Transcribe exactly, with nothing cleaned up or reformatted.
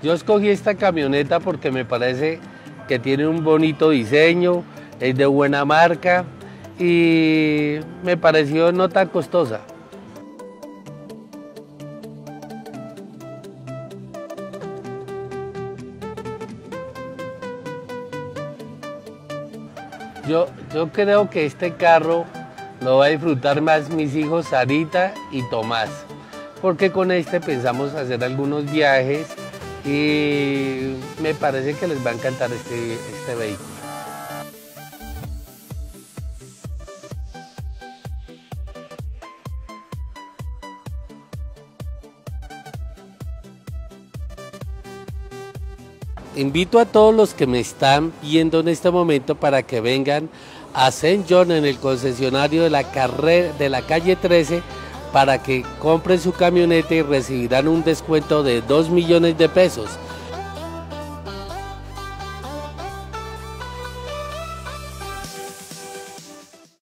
Yo escogí esta camioneta porque me parece que tiene un bonito diseño, es de buena marca y me pareció no tan costosa. Yo, yo creo que este carro lo va a disfrutar más mis hijos Sarita y Tomás, porque con este pensamos hacer algunos viajes y me parece que les va a encantar este, este vehículo. Invito a todos los que me están viendo en este momento para que vengan a Saint John en el concesionario de la, carrera, de la calle trece para que compren su camioneta y recibirán un descuento de dos millones de pesos.